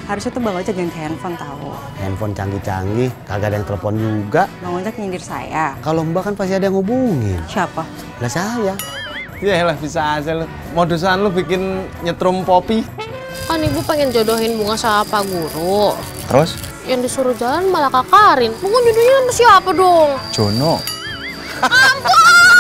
Harusnya tuh Bang Ojek ganti handphone tahu. Handphone canggih-canggih, kagak ada yang telepon juga. Bang Ojek nyindir saya. Kalau Mbak kan pasti ada yang hubungin. Siapa? Lah saya. Yaelah bisa aja lu. Modusan lu bikin nyetrum Poppy. Kan ibu pengen jodohin Bunga sama Pak Guru. Terus? Yang disuruh jalan malah Kak Karin. Bunga jodohnya sama siapa dong? Jono. Ampun!